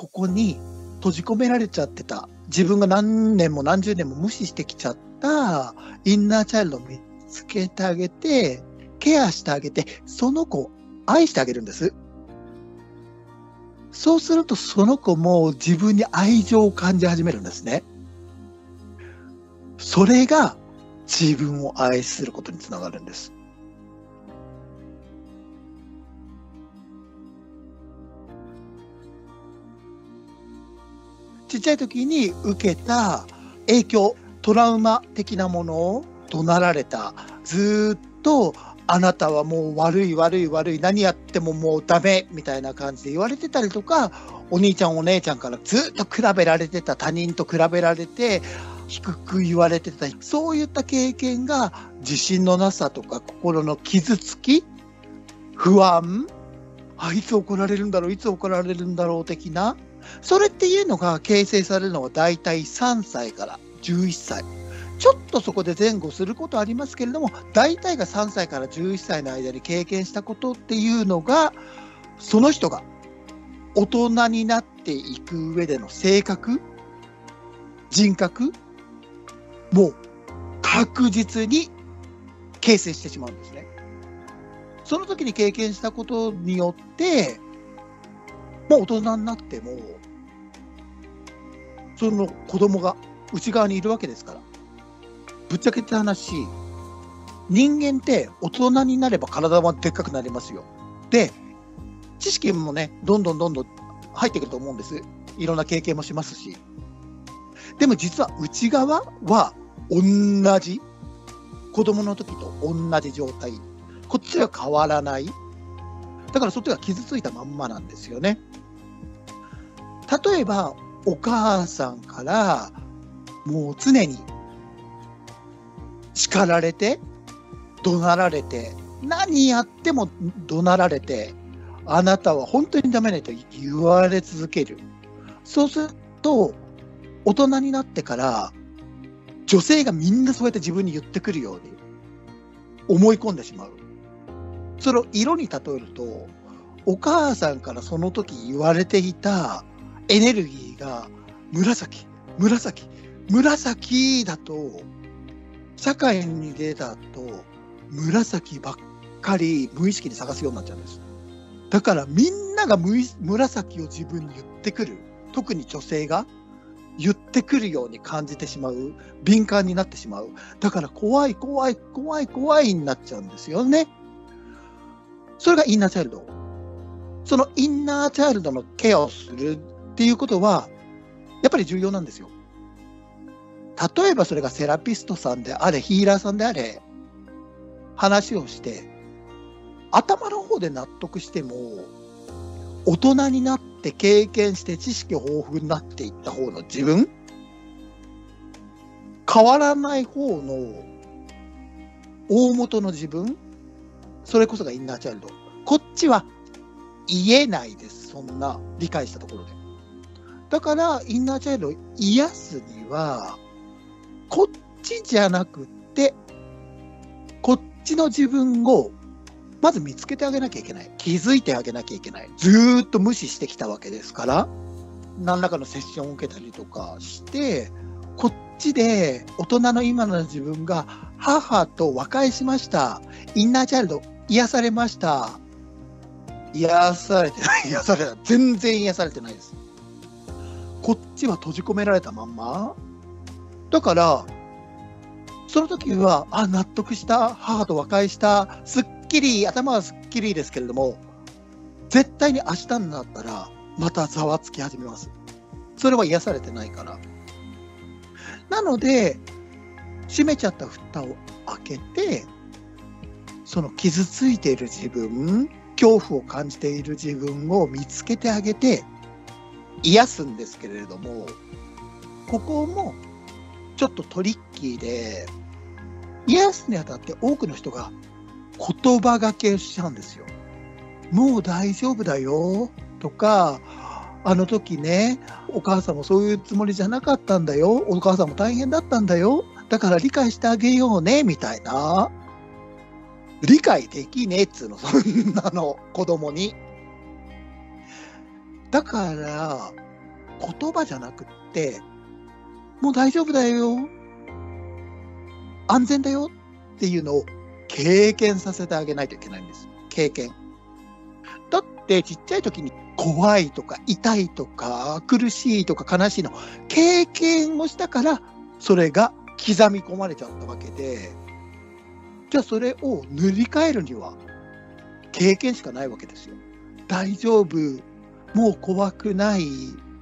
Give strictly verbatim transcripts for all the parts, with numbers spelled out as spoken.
ここに閉じ込められちゃってた、自分が何年も何十年も無視してきちゃったインナーチャイルドを見つけてあげて、ケアしてあげて、その子を愛してあげるんです。そうするとその子も自分に愛情を感じ始めるんですね。それが自分を愛することにつながるんです。ちっちゃい時に受けた影響、トラウマ的なものを怒鳴られた。ずっとあなたはもう悪い悪い悪い、何やってももうダメみたいな感じで言われてたりとか、お兄ちゃんお姉ちゃんからずっと比べられてた、他人と比べられて低く言われてた、そういった経験が自信のなさとか心の傷つき、不安、あいつ怒られるんだろういつ怒られるんだろう的な、それっていうのが形成されるのはだいたいさんさいからじゅういっさい。ちょっとそこで前後することはありますけれども、大体がさんさいからじゅういっさいの間に経験したことっていうのが、その人が大人になっていく上での性格、人格、もう確実に形成してしまうんですね。その時に経験したことによって、もう大人になっても、その子供が内側にいるわけですから。ぶっちゃけた話、人間って大人になれば体はでっかくなりますよ。で、知識もね、どんどんどんどん入ってくると思うんです。いろんな経験もしますし。でも実は内側は同じ。子供の時と同じ状態。こっちは変わらない。だからそっちが傷ついたまんまなんですよね。例えば、お母さんからもう常に叱られて、怒鳴られて、何やっても怒鳴られて、あなたは本当にダメだと言われ続ける。そうすると、大人になってから、女性がみんなそうやって自分に言ってくるように思い込んでしまう。それを色に例えると、お母さんからその時言われていたエネルギーが紫、紫、紫だと、社会に出たと紫ばっかり無意識に探すようになっちゃうんです。だからみんなが紫を自分に言ってくる、特に女性が言ってくるように感じてしまう、敏感になってしまう。だから怖い怖い怖い怖いになっちゃうんですよね。それがインナーチャイルド。そのインナーチャイルドのケアをするっていうことはやっぱり重要なんですよ。例えばそれがセラピストさんであれ、ヒーラーさんであれ、話をして頭の方で納得しても、大人になって経験して知識豊富になっていった方の自分、変わらない方の大元の自分、それこそがインナーチャイルド。こっちは言えないです。そんな理解したところで。だからインナーチャイルドを癒すには、こっちじゃなくって、こっちの自分をまず見つけてあげなきゃいけない。気づいてあげなきゃいけない。ずーっと無視してきたわけですから、何らかのセッションを受けたりとかして、こっちで大人の今の自分が母と和解しました。インナーチャイルド癒されました。癒されてない、癒されない。全然癒されてないです。こっちは閉じ込められたまんま。だから、その時は、あ、納得した、母と和解した、すっきり、頭はすっきりですけれども、絶対に明日になったら、またざわつき始めます。それは癒されてないから。なので、閉めちゃった蓋を開けて、その傷ついている自分、恐怖を感じている自分を見つけてあげて、癒すんですけれども、ここもちょっとトリッキーで、癒すにあたって多くの人が言葉がけをしちゃうんですよ。もう大丈夫だよとか、あの時ね、お母さんもそういうつもりじゃなかったんだよ、お母さんも大変だったんだよ、だから理解してあげようねみたいな。理解できねえっつうの、そんなの子供に。だから言葉じゃなくって、もう大丈夫だよ、安全だよっていうのを経験させてあげないといけないんです。経験。だってちっちゃい時に怖いとか痛いとか苦しいとか悲しいの経験をしたから、それが刻み込まれちゃったわけで、じゃあそれを塗り替えるには経験しかないわけですよ。大丈夫、もう怖くない、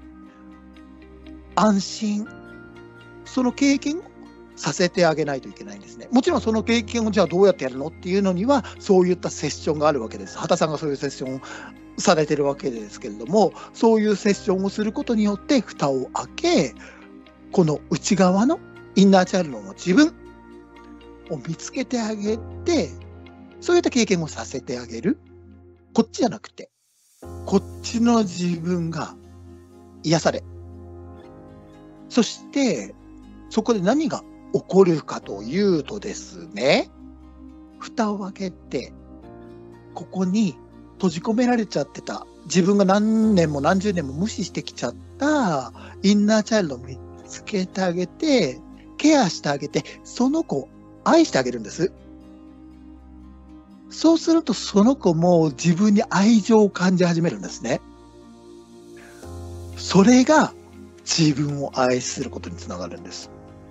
安心、その経験をさせてあげないといけないんですね。もちろんその経験をじゃあどうやってやるのっていうのには、そういったセッションがあるわけです。畑さんがそういうセッションをされてるわけですけれども、そういうセッションをすることによって蓋を開け、この内側のインナーチャイルドの自分を見つけてあげて、そういった経験をさせてあげる。こっちじゃなくて、こっちの自分が癒され、そしてそこで何が起こるかというとですね、蓋を開けて、ここに閉じ込められちゃってた、自分が何年も何十年も無視してきちゃったインナーチャイルドを見つけてあげて、ケアしてあげて、その子を愛してあげるんです。そうするとその子も自分に愛情を感じ始めるんですね。それが自分を愛することにつながるんです。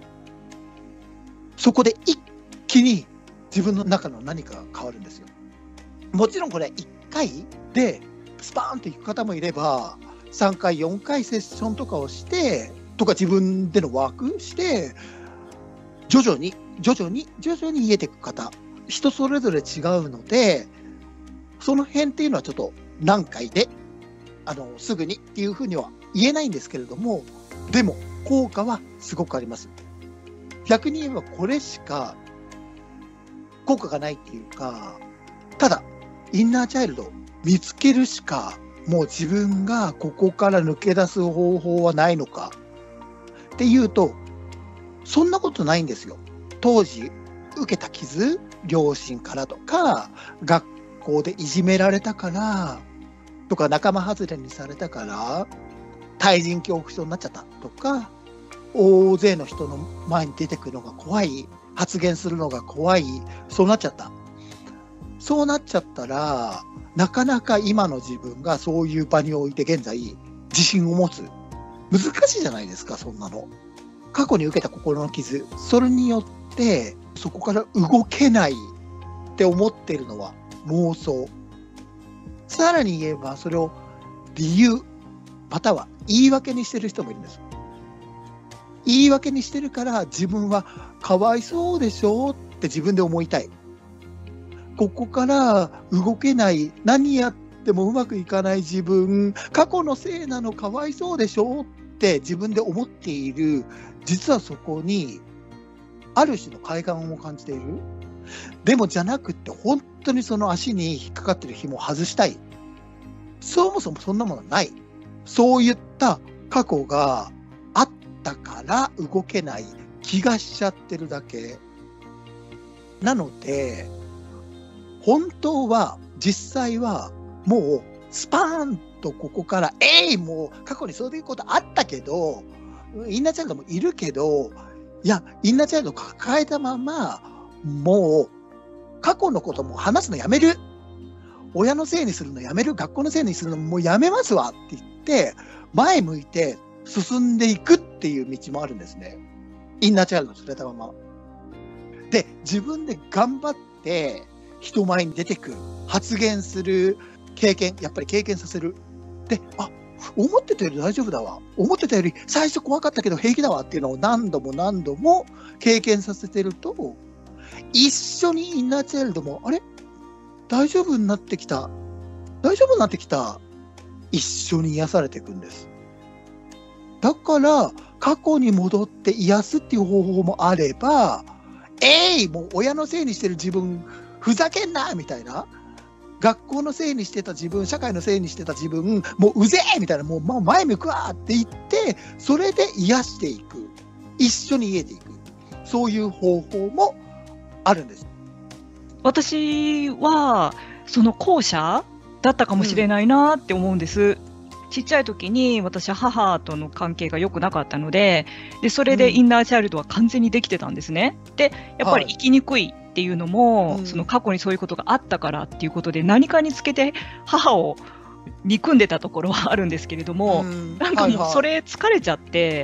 そこで一気に自分の中の何かが変わるんですよ。もちろんこれいっかいでスパーンといく方もいれば、さんかいよんかいセッションとかをしてとか、自分でのワークして徐々に徐々に徐々に癒えていく方、人それぞれ違うので、その辺っていうのはちょっと何回であのすぐにっていうふうには言えないんですけれども、でも効果はすごくあります。逆に言えばこれしか効果がないっていうか、ただインナーチャイルドを見つけるしか、もう自分がここから抜け出す方法はないのかっていうと、そんなことないんですよ。当時受けた傷、両親からとか、学校でいじめられたからとか、仲間外れにされたから対人恐怖症になっちゃったとか、大勢の人の前に出てくるのが怖い、発言するのが怖い、そうなっちゃった。そうなっちゃったら、なかなか今の自分がそういう場において現在自信を持つ、難しいじゃないですか、そんなの。過去に受けた心の傷、それによってそこから動けないって思っているのは妄想。さらに言えばそれを理由または言い訳にしてる人もいるんです。言い訳にしてるから自分はかわいそうでしょって自分で思いたい。ここから動けない、何やってもうまくいかない自分、過去のせいなの、かわいそうでしょって自分で思っている。実はそこにある種の快感を感じている。でもじゃなくって本当にその足に引っかかってる紐を外したい。そもそもそんなものはない。そういった過去があったから動けない気がしちゃってるだけなので、本当は実際はもうスパーンとここからえい、もう過去にそういうことあったけど、インナーチャイルドもいるけど、いやインナーチャイルド抱えたままもう過去のことも話すのやめる、親のせいにするのやめる、学校のせいにするのもうやめますわって言って前向いて進んでいくっていう道もあるんですね。インナーチャイルドを連れたままで、自分で頑張って人前に出てくる、発言する経験、やっぱり経験させる。で、あ、思ってたより大丈夫だわ、思ってたより最初怖かったけど平気だわっていうのを何度も何度も経験させてると、一緒にインナーチャイルドもあれ大丈夫になってきた、大丈夫になってきた、一緒に癒されていくんです。だから過去に戻って癒すっていう方法もあれば、えい、もう親のせいにしてる自分ふざけんなみたいな、学校のせいにしてた自分、社会のせいにしてた自分もううぜえみたいな、もう前向くわって言ってそれで癒していく、一緒に癒えていく、そういう方法もあるんです。 私はその後者だったかもしれないなって思うんです、 ちっちゃい時に私母との関係が良くなかったので、でそれでインナーチャイルドは完全にできてたんですね。でやっぱり生きにくいっていうのも、 うんその過去にそういうことがあったからっていうことで何かにつけて母を憎んでたところはあるんですけれども、 うんなんかもうはいはいそれ疲れちゃって、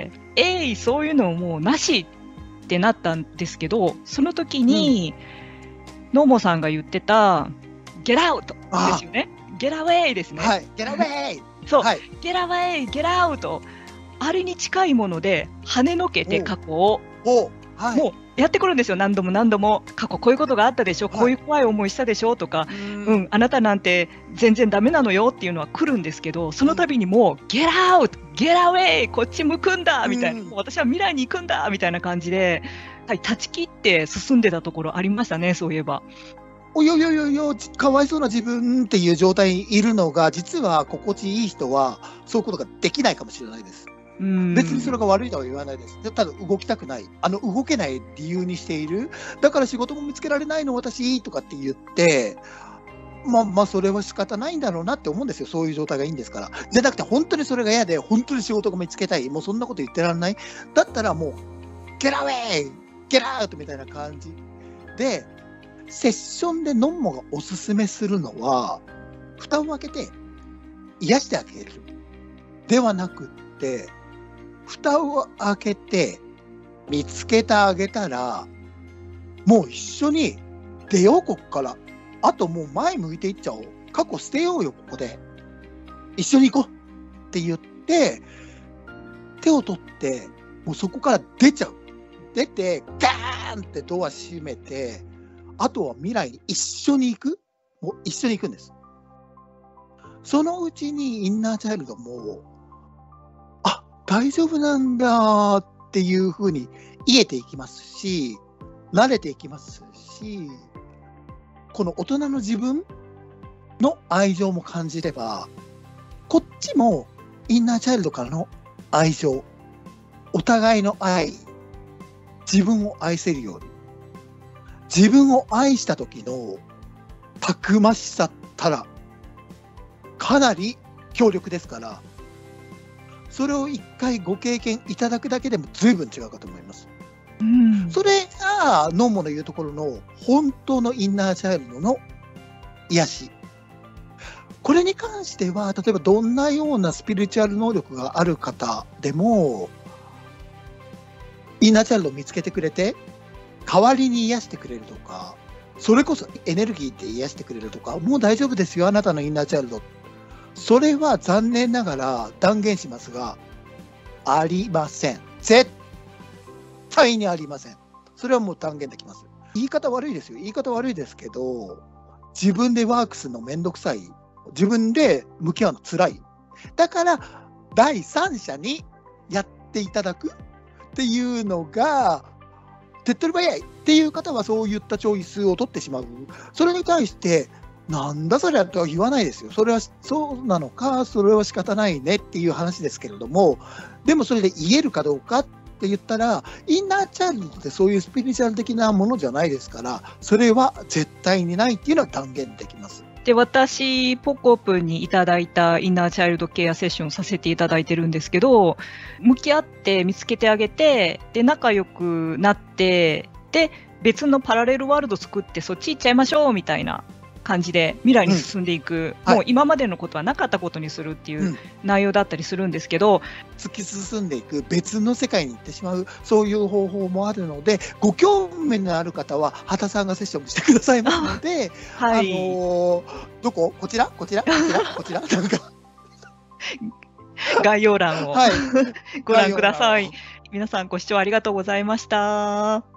えいそういうのもうなしってなったんですけど、その時に、ノーモさんが言ってた「ゲラウト」ですよね。ゲラウェイですね。 はい、ゲラウェイそう、 はい、 ゲラウェイ、ゲラウト、あれに近いもので跳ねのけて過去をおはい、 もうやってくるんですよ。何度も何度も過去こういうことがあったでしょ、 はいこういう怖い思いしたでしょとか、 うんうん、あなたなんて全然ダメなのよっていうのは来るんですけど、その度にもうゲラウト、ゲラウェイ、こっち向くんだみたいな、 うんもう私は未来に行くんだみたいな感じで、はい、断ち切って進んでたところありましたね、そういえば。 およよよよ、かわいそうな自分っていう状態にいるのが、実は心地いい人は、そういうことができないかもしれないです。 うん別にそれが悪いとは言わないです。ただ動きたくない。あの、動けない理由にしている。だから仕事も見つけられないの私とかって言って、まあまあ、それは仕方ないんだろうなって思うんですよ。そういう状態がいいんですから。じゃなくて、本当にそれが嫌で、本当に仕事が見つけたい。もうそんなこと言ってられない。だったらもう、ゲラウェイゲラウトみたいな感じで、セッションでノンモがおすすめするのは、蓋を開けて癒してあげる。ではなくって、蓋を開けて見つけてあげたら、もう一緒に出よう、こっから。あともう前向いていっちゃおう。過去捨てようよ、ここで。一緒に行こうって言って、手を取って、もうそこから出ちゃう。出て、ガーンってドア閉めて、あとは未来に一緒に行く。もう一緒に行くんです。そのうちにインナーチャイルドも、あ、大丈夫なんだっていうふうに癒えていきますし、慣れていきますし、この大人の自分の愛情も感じれば、こっちもインナーチャイルドからの愛情、お互いの愛、自分を愛せるように、自分を愛した時のたくましさったらかなり強力ですから、それを一回ご経験いただくだけでも随分違うかと思います。 うん、 それがノンモの言うところの本当のインナーチャイルドの癒し。これに関しては、例えばどんなようなスピリチュアル能力がある方でも、インナーチャイルドを見つけてくれて、代わりに癒してくれるとか、それこそエネルギーで癒してくれるとか、もう大丈夫ですよ、あなたのインナーチャイルド。それは残念ながら断言しますが、ありません。絶対にありません。それはもう断言できます。言い方悪いですよ。言い方悪いですけど、自分でワークするのめんどくさい。自分で向き合うの辛い。だから、第三者にやっていただくっていうのが、手っ取り早いっていう方はそういったチョイスを取ってしまう。それに対して、なんだそれはとは言わないですよ。それはそうなのか、それは仕方ないねっていう話ですけれども、でもそれで言えるかどうかって言ったら、インナーチャイルドってそういうスピリチュアル的なものじゃないですから、それは絶対にないっていうのは断言できます。 で私、ポコプにいただいたインナーチャイルドケアセッションさせていただいてるんですけど、向き合って見つけてあげて、で仲良くなって、で別のパラレルワールド作ってそっち行っちゃいましょうみたいな感じで未来に進んでいく、 うんはい、 もう今までのことはなかったことにするっていう内容だったりするんですけど、 うん、突き進んでいく別の世界に行ってしまう、そういう方法もあるので、ご興味のある方は畑さんがセッションしてくださいますので、 はい、 あのー、どここちらこちらこちらこちらなんか概要欄を、 はい、 ご覧ください。皆さんご視聴ありがとうございました。